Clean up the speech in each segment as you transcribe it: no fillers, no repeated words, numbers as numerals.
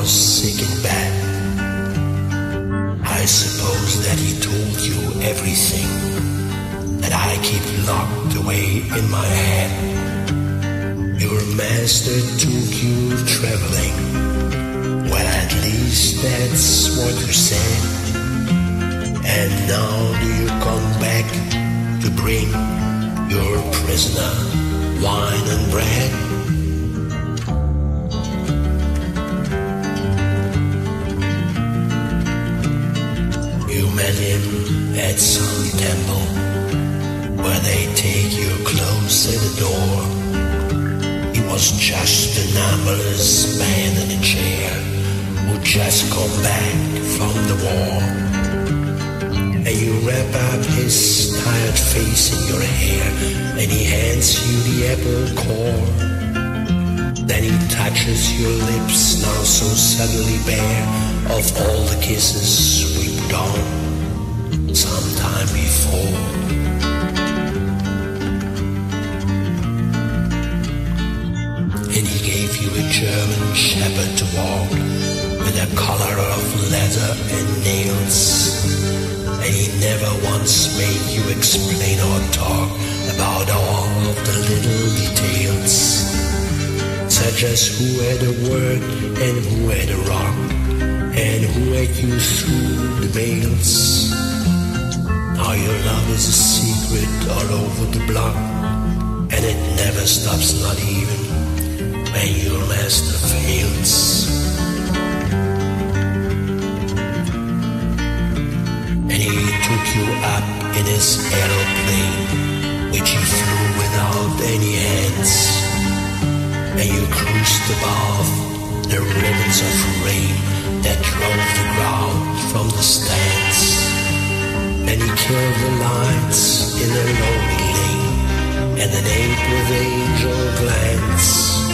was sick in bed. I suppose that he told you everything that I keep locked away in my head. Your master took you traveling. Well, at least that's what you said. And now do you come back to bring your prisoner wine and bread? You met him at some temple where they take your clothes at the door. He was just an amorous man in a chair who just come back from the war. And you wrap up his tired face in your hair, and he hands you the apple core. Then he touches your lips, now so suddenly bare of all the kisses we put on sometime before. And he gave you a German shepherd to walk with a collar of leather and nails. And he never once made you explain or talk about all of the little details, such as who had a word and who had a rock, and who had you through the mails. Now your love is a secret all over the block, and it never stops, not even when your master fails. And he took you up in his aeroplane, which he flew without any hands. And you cruised above the ribbons of rain that drove the crowd from the stands. And he killed the lights in a lonely lane, and an ape with angel glance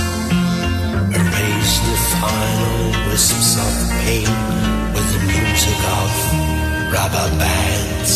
erased the final wisps of pain with the music of rubber bands.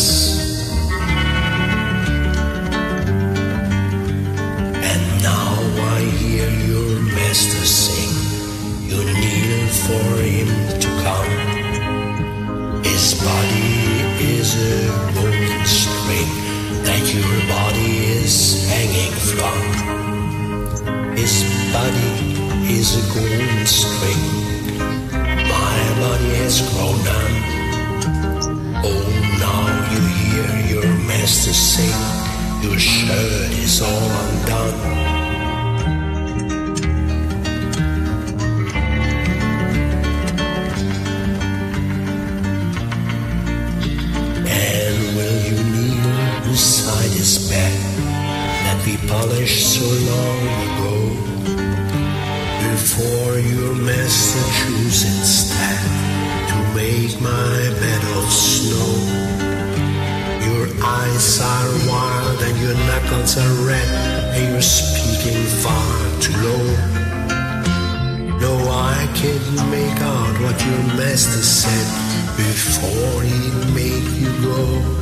And now I hear your master sing, you kneel for him to come. His body is a golden string that your body is hanging from. His body is a golden string, my body has grown numb. Oh, now you hear your master sing, your shirt is all undone. And will you kneel beside his bed that we polished so long ago, before your master choose instead to make my bed of snow? Your eyes are wild and your knuckles are red, and you're speaking far too low. No, I can't make out what your master said before he made you go.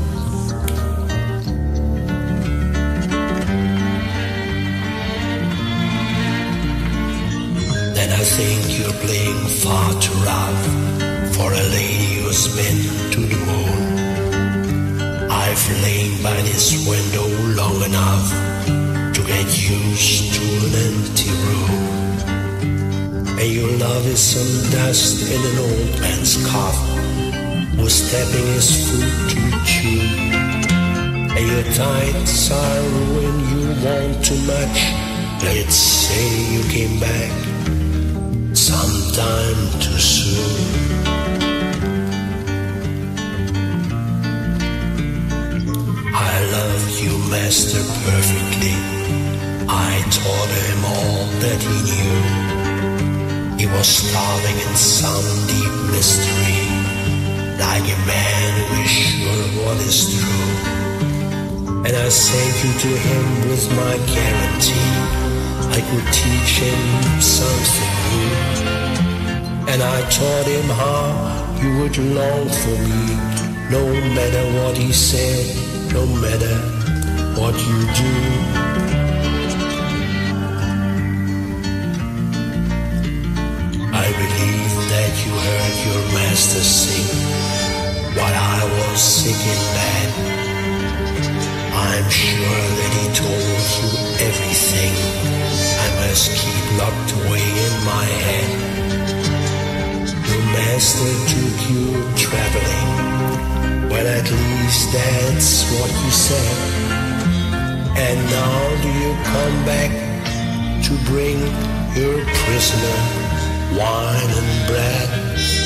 Then I think you're playing far too rough for a lady who's been to the moon. I've lain by this window long enough to get used to an empty room. And your love is some dust in an old man's coffin who's tapping his foot to chew. And your tights are when you want too much. Let's say you came back sometime too soon. I loved you, master, perfectly. I taught him all that he knew. He was starving in some deep mystery, like a man who is sure of what is true. And I sent you to him with my guarantee I could teach him something new. And I taught him how you would long for me, no matter what he said, no matter what you do. I believe that to sing while I was sick in bed. I'm sure that he told you everything I must keep locked away in my head. Your master took you traveling, well at least that's what you said. And now do you come back to bring your prisoner wine and bread?